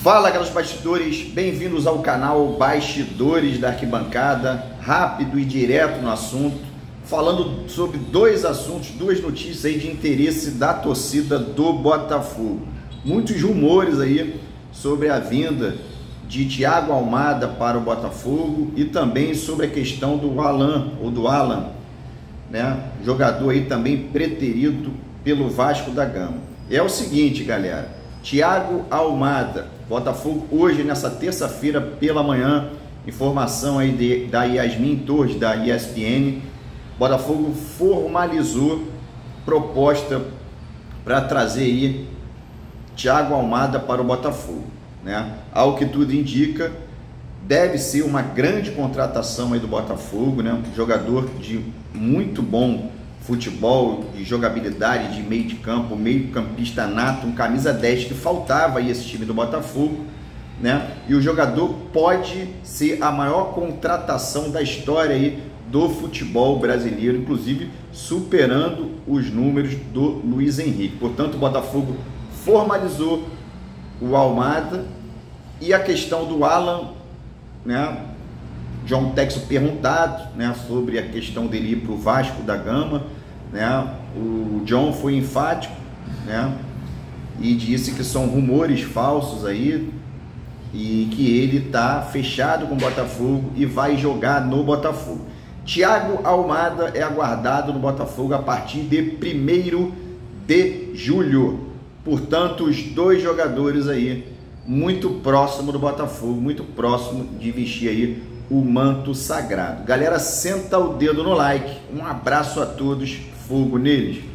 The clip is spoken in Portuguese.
Fala, galera dos bastidores, bem-vindos ao canal Bastidores da Arquibancada, rápido e direto no assunto, falando sobre dois assuntos, duas notícias aí de interesse da torcida do Botafogo. Muitos rumores aí sobre a vinda de Thiago Almada para o Botafogo e também sobre a questão do Alan, né? Jogador aí também preterido pelo Vasco da Gama. É o seguinte, galera, Thiago Almada, Botafogo hoje, nessa terça-feira pela manhã, informação aí da Yasmin Torres, da ESPN, Botafogo formalizou proposta para trazer aí Thiago Almada para o Botafogo, né? Ao que tudo indica, deve ser uma grande contratação aí do Botafogo, né? Um jogador de muito bom futebol, de jogabilidade, de meio de campo, meio campista nato, um camisa 10 que faltava aí esse time do Botafogo, né? E o jogador pode ser a maior contratação da história aí do futebol brasileiro, inclusive superando os números do Luiz Henrique. Portanto, o Botafogo formalizou o Almada. E a questão do Alan, né? John Texo perguntado, né, sobre a questão dele ir para o Vasco da Gama, né? O John foi enfático, né, e disse que são rumores falsos aí e que ele está fechado com o Botafogo e vai jogar no Botafogo. Thiago Almada é aguardado no Botafogo a partir de 1º de julho. Portanto, os dois jogadores aí muito próximo do Botafogo, muito próximo de vestir aí o manto sagrado. Galera, senta o dedo no like. Um abraço a todos, fogo neles.